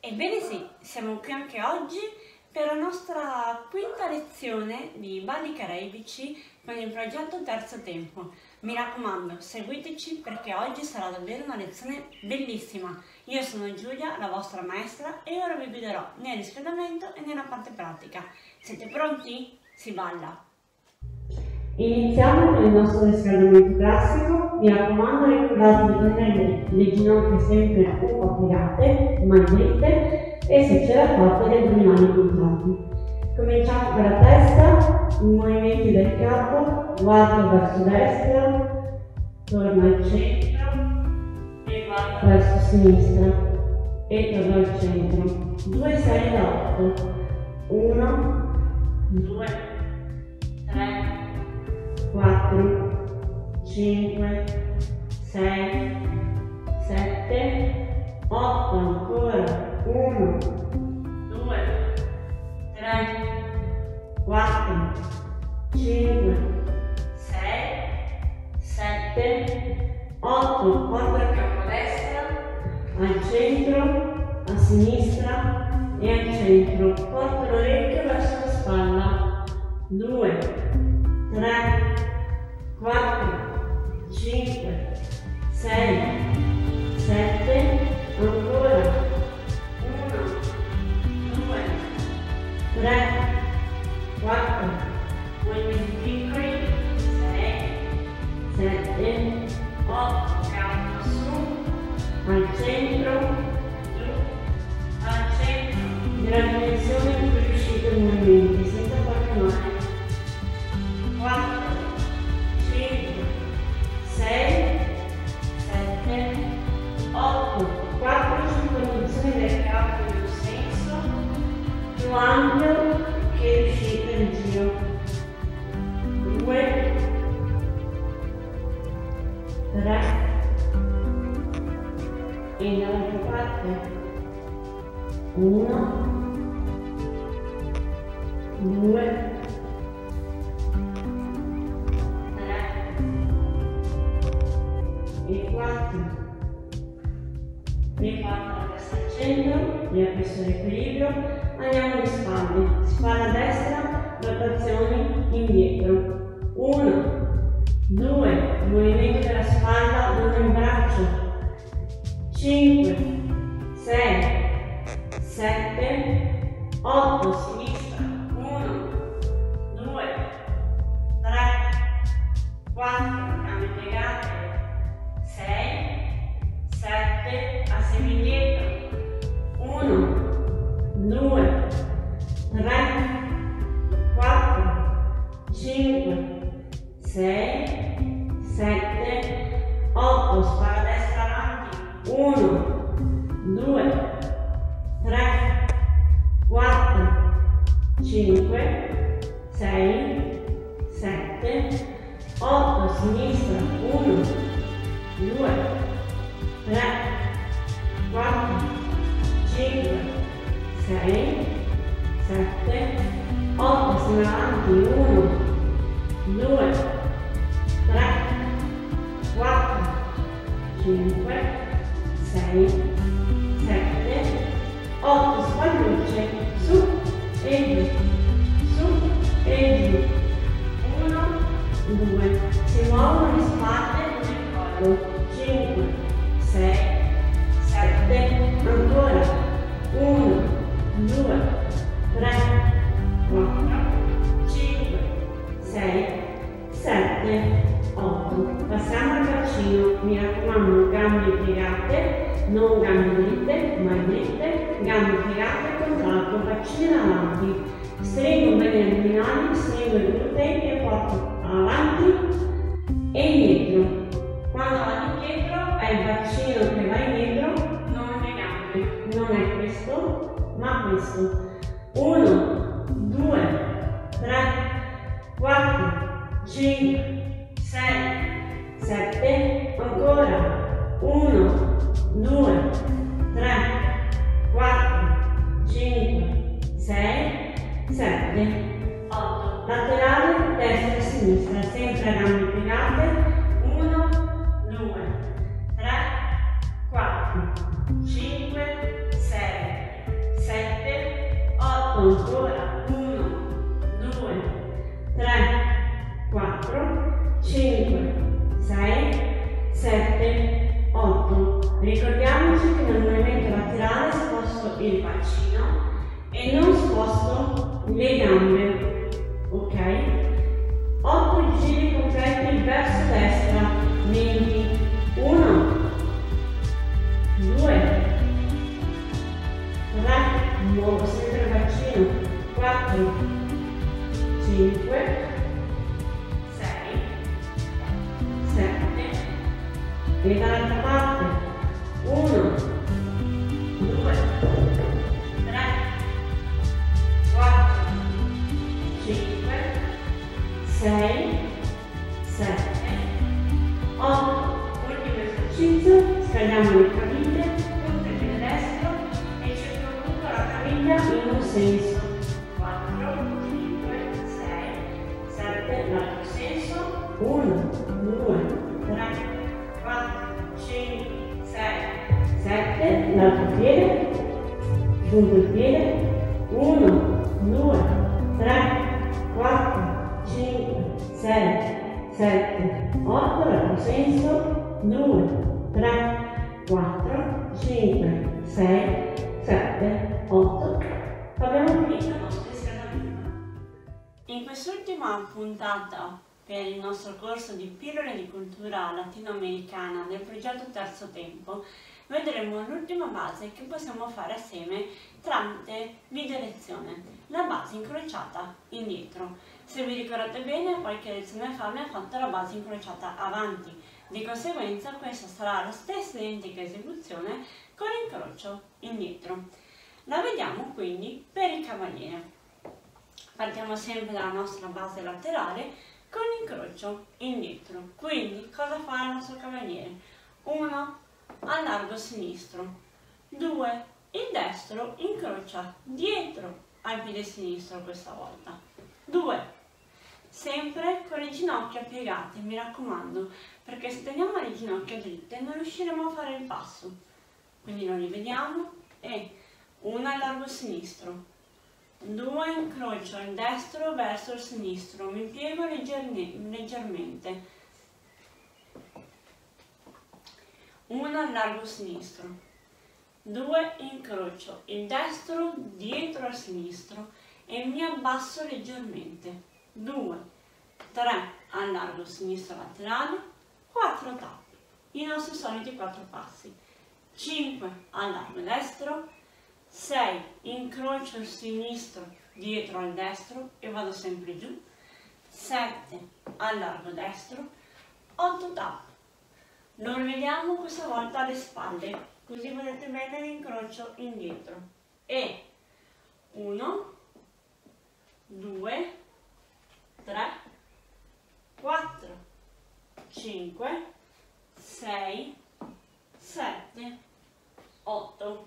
Ebbene sì, siamo qui anche oggi per la nostra quinta lezione di balli caraibici con il progetto Terzo Tempo. Mi raccomando, seguiteci perché oggi sarà davvero una lezione bellissima. Io sono Giulia, la vostra maestra, e ora vi guiderò nel riscaldamento e nella parte pratica. Siete pronti? Si balla! Iniziamo con il nostro riscaldamento classico. Mi raccomando, ricordate di tenere le ginocchia sempre un po' piegate, mai dritte, e se ce la fate gli addominali contratti. Cominciamo con la testa, i movimenti del capo, guardo verso destra, torno al centro e guardo verso sinistra e torno al centro. 2 serie da 8. 1, 2, 3, 4, 5, 6, 7, 8, ancora 1, 2, 3, 4, 5, 6, 7, 8, porto il capo a destra, al centro, a sinistra e al centro, porto l'orecchio verso la spalla, 2, 3, 4, 5, 6, 7, ancora 1, 2, 3, 4, movimenti piccoli, 6, 7, 8, capo su, al centro, giù, al centro, nella direzione in cui riuscite i movimenti, senza farvi male. 4, 5, 6, 7, 8, 4 circonvoluzioni del capo in un senso più ampio che riuscite nel giro. 2, 3 e dall'altra parte 1, 2, 4 e 4 la testa al centro, riacquisto l'equilibrio, andiamo alle spalle, spalla destra, rotazioni indietro, 1, 2, movimento della spalla, uno in braccio, 5, 6, 7, 8, sinistra, 1, 2, 3, 4, gambe piegate, 6, 7, a semi indietro, 1, 2, 3, 4, 5, 6, 7, 8, spalla destra avanti, 1, 2, 3, 4, 5, 6, 7, 8, sinistra, 1, 2, 3, 4, 5, 6, 7, 8, sono avanti, 1, 2, 3, 4, 5, 6, 7, 8, spallucce, su e giù, su e giù, 1, 2, si muovono le spalle con il collo, 5, 6, 7, ancora 1, 2, 3, 4, 5, 6, 7, 8. Passiamo al bacino, mi raccomando, gambe piegate, non gambe dritte, ma dritte, gambe piegate, contratto, bacino in avanti, stringo bene gli addominali, stringo i glutei e porto avanti e indietro. Quando vado indietro è il bacino che va indietro, non le gambe. Non è questo, ma questo. 1, 2, 3, 4, 5, 6, 7, ancora. 1, 2, 3, 4, 5, 6, 7, 8. Laterale, destra e sinistra, sempre a gambe piegate. 1, 2, 3, 4, 5, 6, ancora, 1, 2, 3, 4, 5, 6, 7, 8. Ricordiamoci che nel movimento laterale sposto il bacino e non sposto le gambe, ok? 8 giri completi verso destra, quindi 1, 2, 3, muovo sempre il bacino, 4, 5, 6, 7, e dall'altra parte, 1, 2, 3, 4, 5, 6, 7, 8. Ultimo esercizio, scaliamo le caviglie, tutto il piede destro e circonduco la caviglia in un senso. 4, 5, 6, 7, l'altro senso, 1, 2, 3, 4, 5, 6, 7, l'altro piede, giungo il piede, 1, 2, 3, 4, 5, 6, 7, 8, l'altro senso, 2, 3, 4, 5, 6, 7, 8. Abbiamo finito il nostro riscaldamento. In quest'ultima puntata per il nostro corso di pillole di cultura latinoamericana del progetto Terzo Tempo vedremo l'ultima base che possiamo fare assieme tramite video lezione, la base incrociata indietro. Se vi ricordate bene, qualche lezione fa abbiamo fatto la base incrociata avanti, di conseguenza questa sarà la stessa identica esecuzione con incrocio indietro. La vediamo quindi per il cavaliere. Partiamo sempre dalla nostra base laterale con incrocio indietro. Quindi cosa fa il nostro cavaliere? 1, allargo sinistro, 2, il destro incrocia dietro al piede sinistro questa volta, 2, sempre con le ginocchia piegate, mi raccomando, perché se teniamo le ginocchia dritte non riusciremo a fare il passo. Quindi lo rivediamo e 1 allargo sinistro, 2 incrocio il destro verso il sinistro, mi piego leggermente, 1 allargo sinistro, 2 incrocio il destro dietro al sinistro e mi abbasso leggermente, 2, 3 allargo sinistro laterale, 4 tappi, i nostri soliti 4 passi, 5 allargo destro, 6 incrocio il sinistro dietro al destro e vado sempre giù, 7 allargo destro, 8 tappi. Lo rivediamo questa volta alle spalle, così vedete bene l'incrocio indietro. E 1, 2, 3, 4, 5, 6, 7, 8.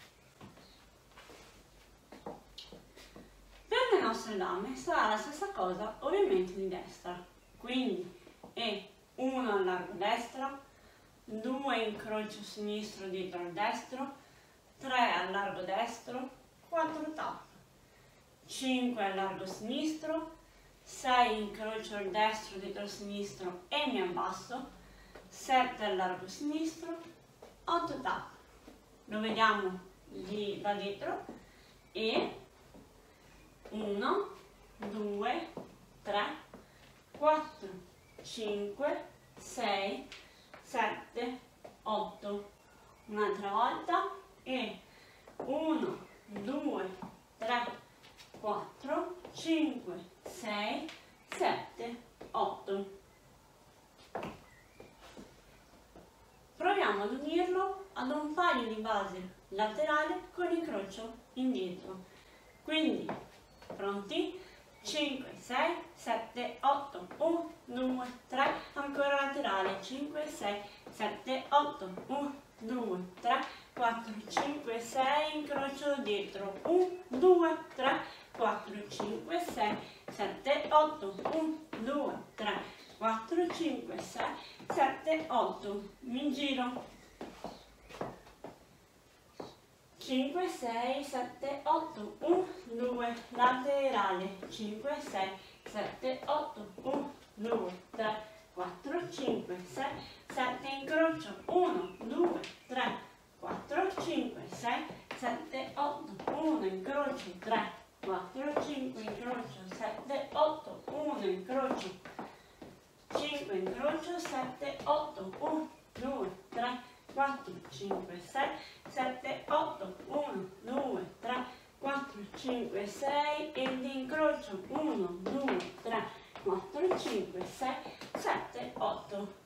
Per le nostre dame sarà la stessa cosa ovviamente di destra, quindi è 1 allargo destra, 2 incrocio sinistro dietro al destro, 3 allargo destro, 4 tappi, 5 allargo sinistro, 6 incrocio il destro dietro al sinistro e mi abbasso, 7 allargo sinistro, 8 tappi. Lo vediamo da dietro e 1, 2, 3, 4, 5, 6, 7, 8. Un'altra volta e 1, 2, 3, 4, 5, 6, 7, 8. Proviamo ad unirlo ad un paio di base laterale con incrocio indietro. Quindi, pronti? 5, 6, 7, 8, 1, 2, 3, ancora laterale, 5, 6, 7, 8, 1, 2, 3, 4, 5, 6, incrocio dietro, 1, 2, 3, 4, 5, 6, 7, 8, 1, 2, 3, 4, 5, 6, 7, 8, mi giro, 5, 6, 7, 8, 1, 2, laterale, 5, 6, 7, 8, 1, 2, 3, 4, 5, 6, 7, incrocio, 1, 2, 3, 4, 5, 6, 7, 8, 1, incrocio, 3, 4, 5, incrocio, 7, 8, 1, incrocio, 5, incrocio, 7, 8, 1, 2, 3, 4, 5, 6, 7, 8, 1, 2, 3, 4, 5, 6, ed incrocio, 1, 2, 3, 4, 5, 6, 7, 8.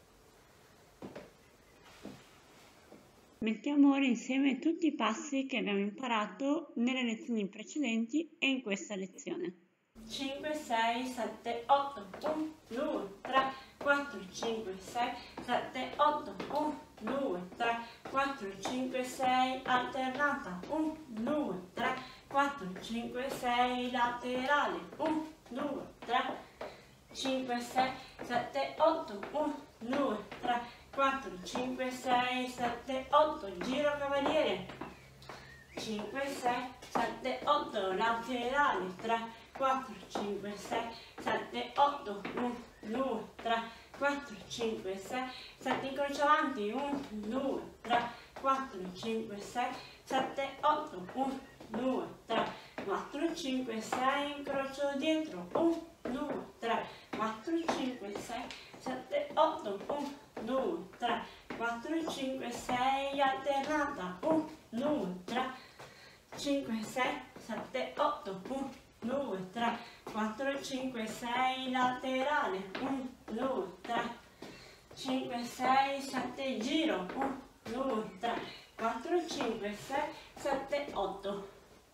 Mettiamo ora insieme tutti i passi che abbiamo imparato nelle lezioni precedenti e in questa lezione. 5, 6, 7, 8, 1, 2, 3, 4, 5, 6, 7, 8, 1, 2, 3, 4, 5, 6, alternata, 1, 2, 3, 4, 5, 6, laterale, 1, 2, 3, 5, 6, 7, 8, 1, 2, 3, 4, 5, 6, 7, 8, giro cavaliere, 5, 6, 7, 8, laterale, 3, 4, 5, 6, 7, 8, 1, 2, 3, 4, 5, 6, 7, incrocio avanti, 1, 2, 3, 4, 5, 6, 7, 8, 1, 2, 3, 4, 5, 6, incrocio dietro, 1, 2, 3, 4, 5, 6, 7, 8, 1, 2, 3, 4, 5, 6, alternata, 1, 2, 3, 5, 6, 7, 8, 1, 2, 3, 4, 5, 6, laterale, 1, 2, 3, 5, 6, 7, giro, 1, 2, 3, 4, 5, 6, 7, 8.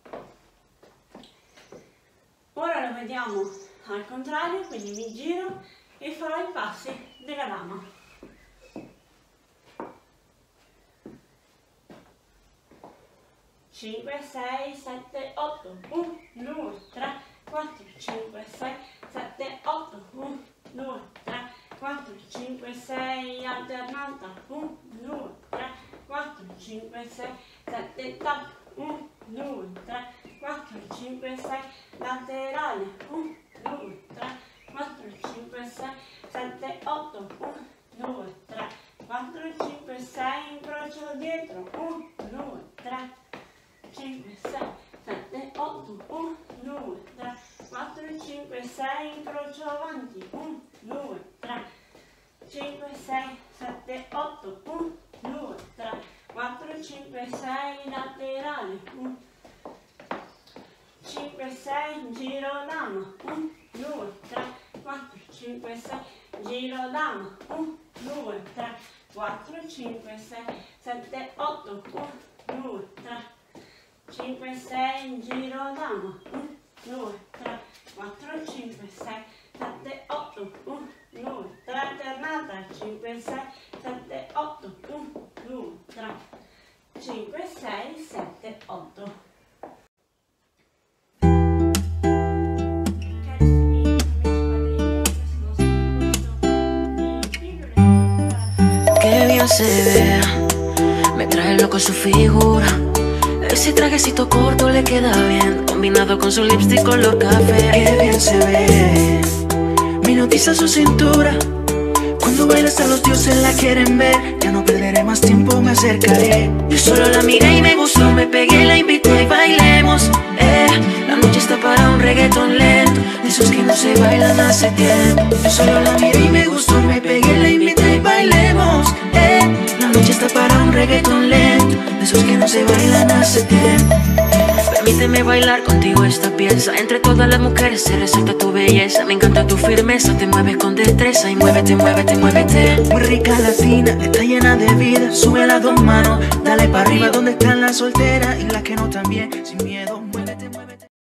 Ora lo vediamo al contrario, quindi mi giro e farò i passi della lama. 5, 6, 7, 8, 1, 2, 3, 4, 5, 6, 7, 8, 1, 2, 3, 4, 5, 6, alternata, 1, 2, 3, 4, 5, 6, 7, tap, 1, 2, 3, 4, 5, 6, laterale, 1, 2, 3, 4, 5, 6, 7, 8, 1, 2, 3, 4, 5, 6, incrocio dietro, 1, 2, 3, 5, 6, 7, 8, 1, 2, 3, 4, 5, 6, incrocio avanti, 1, 2, 3, 5, 6, 7, 8, 1, 2, 3, 4, 5, 6, laterale, 1, 5, 6, giro dama, 1, 2, 3, 4, 5, 6, giro dama, 1, 2, 3, 4, 5, 6, 7, 8, 1, 2, 3, 5, 6, giro dama, 1, 2, 3, 4, 5, 6, 7, 8, 1, 2, 3, alternata, 5, 6, 7, 8, 1, 2, 3, 5, 6, 7, 8. Que bien se ve, me trae loco su figura. Ese trajecito corto le queda bien, combinado con su lipstick color café. Qué bien se ve, me hipnotiza su cintura. Cuando baila hasta los dioses la quieren ver. Ya no perderé más tiempo, me acercaré. Yo solo la miré y me gustó, me pegué, la invité y bailemos. La noche está para un reggaetón lento, de esos que no se bailan hace tiempo. Yo solo la miré y me gustó, me pegué, la invité y bailemos. La noche está para un reggaetón lento, de esos que no se bailan hace tiempo. Permíteme bailar contigo esta pieza. Entre todas las mujeres se resalta tu belleza. Me encanta tu firmeza, te mueves con destreza. Y muévete, muévete, muévete. Muy rica latina, está llena de vida. Sube las dos manos, dale para arriba. Donde están las solteras y las que no también, sin miedo.